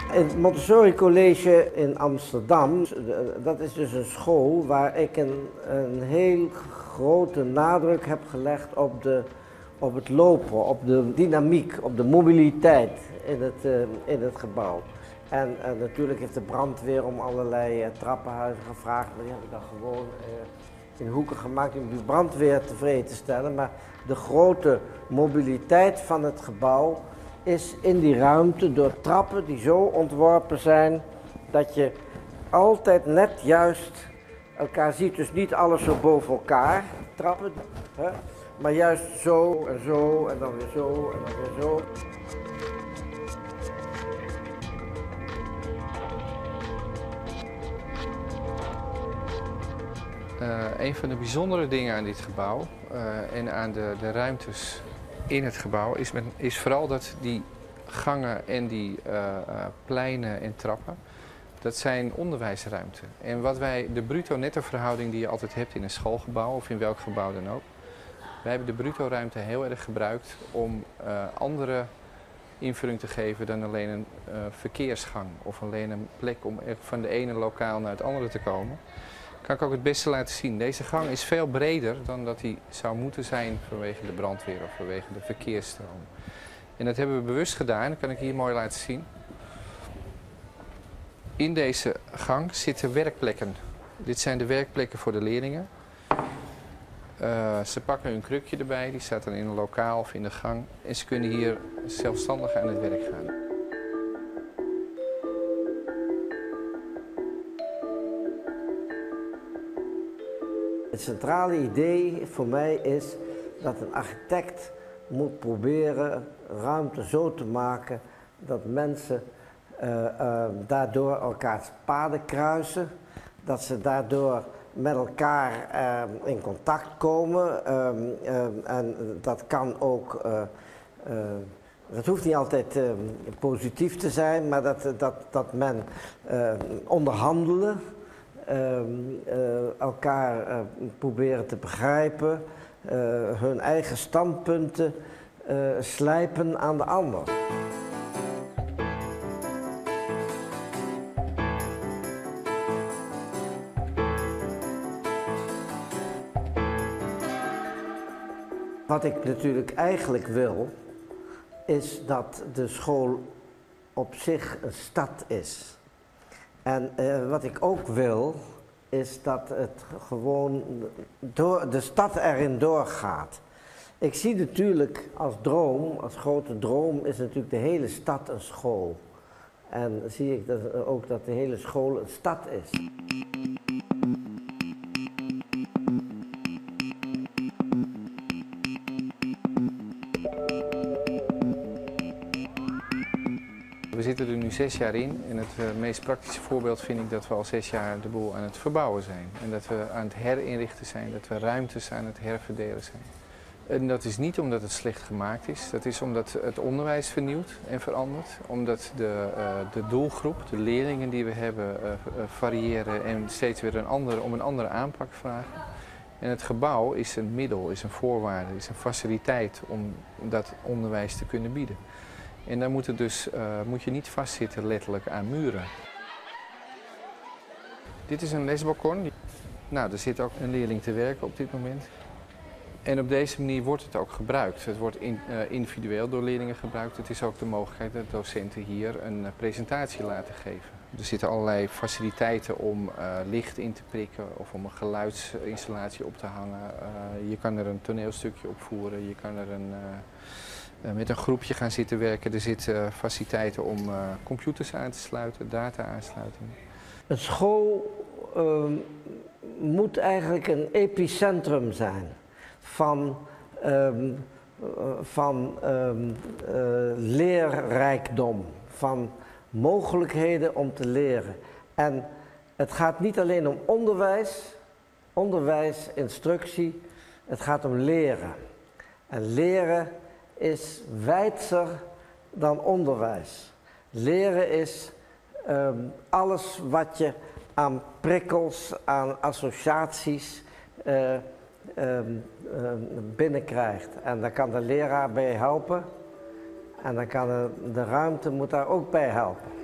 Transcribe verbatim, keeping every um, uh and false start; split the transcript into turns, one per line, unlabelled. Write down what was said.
Het Montessori College in Amsterdam, dat is dus een school waar ik een, een heel grote nadruk heb gelegd op, de, op het lopen, op de dynamiek, op de mobiliteit in het, uh, in het gebouw. En uh, natuurlijk heeft de brandweer om allerlei uh, trappenhuizen gevraagd, maar die hebben dan gewoon uh, in hoeken gemaakt om de brandweer tevreden te stellen. Maar de grote mobiliteit van het gebouw is in die ruimte door trappen die zo ontworpen zijn dat je altijd net juist elkaar ziet. Dus niet alles zo boven elkaar trappen, hè? Maar juist zo en zo en dan weer zo en dan weer zo.
Uh, een van de bijzondere dingen aan dit gebouw uh, en aan de, de ruimtes in het gebouw is, met, is vooral dat die gangen en die uh, uh, pleinen en trappen, dat zijn onderwijsruimten. En wat wij, de bruto-netto verhouding die je altijd hebt in een schoolgebouw of in welk gebouw dan ook, wij hebben de bruto-ruimte heel erg gebruikt om uh, andere invulling te geven dan alleen een uh, verkeersgang of alleen een plek om van de ene lokaal naar het andere te komen. Kan ik ook het beste laten zien. Deze gang is veel breder dan dat hij zou moeten zijn vanwege de brandweer of vanwege de verkeersstroom. En dat hebben we bewust gedaan, dat kan ik hier mooi laten zien. In deze gang zitten werkplekken. Dit zijn de werkplekken voor de leerlingen. Uh, ze pakken hun krukje erbij, die staat dan in een lokaal of in de gang. En ze kunnen hier zelfstandig aan het werk gaan.
Het centrale idee voor mij is dat een architect moet proberen ruimte zo te maken dat mensen uh, uh, daardoor elkaars paden kruisen, dat ze daardoor met elkaar uh, in contact komen uh, uh, en dat kan ook, uh, uh, dat hoeft niet altijd uh, positief te zijn, maar dat, dat, dat men uh, onderhandelen. Uh, uh, elkaar uh, proberen te begrijpen, uh, hun eigen standpunten uh, slijpen aan de ander. Wat ik natuurlijk eigenlijk wil, is dat de school op zich een stad is. En uh, wat ik ook wil, is dat het gewoon door, de stad erin doorgaat. Ik zie natuurlijk als droom, als grote droom, is natuurlijk de hele stad een school. En zie ik dat, ook dat de hele school een stad is.
We zitten er nu zes jaar in en het uh, meest praktische voorbeeld vind ik dat we al zes jaar de boel aan het verbouwen zijn. En dat we aan het herinrichten zijn, dat we ruimtes aan het herverdelen zijn. En dat is niet omdat het slecht gemaakt is, dat is omdat het onderwijs vernieuwt en verandert. Omdat de, uh, de doelgroep, de leerlingen die we hebben, uh, uh, variëren en steeds weer een andere, om een andere aanpak vragen. En het gebouw is een middel, is een voorwaarde, is een faciliteit om dat onderwijs te kunnen bieden. En daar moet, het dus, uh, moet je niet vastzitten letterlijk aan muren. Dit is een lesbalkon. Nou, er zit ook een leerling te werken op dit moment. En op deze manier wordt het ook gebruikt. Het wordt in, uh, individueel door leerlingen gebruikt. Het is ook de mogelijkheid dat docenten hier een uh, presentatie laten geven. Er zitten allerlei faciliteiten om uh, licht in te prikken of om een geluidsinstallatie op te hangen. Uh, je kan er een toneelstukje opvoeren, je kan er een... Uh, Uh, met een groepje gaan zitten werken. Er zitten uh, faciliteiten om uh, computers aan te sluiten, data-aansluiting.
Een school uh, moet eigenlijk een epicentrum zijn van, um, uh, van um, uh, leerrijkdom, van mogelijkheden om te leren. En het gaat niet alleen om onderwijs, onderwijs, instructie, het gaat om leren. En leren is wijdser dan onderwijs. Leren is um, alles wat je aan prikkels, aan associaties uh, um, um, binnenkrijgt. En daar kan de leraar bij helpen en dan kan de, de ruimte moet daar ook bij helpen.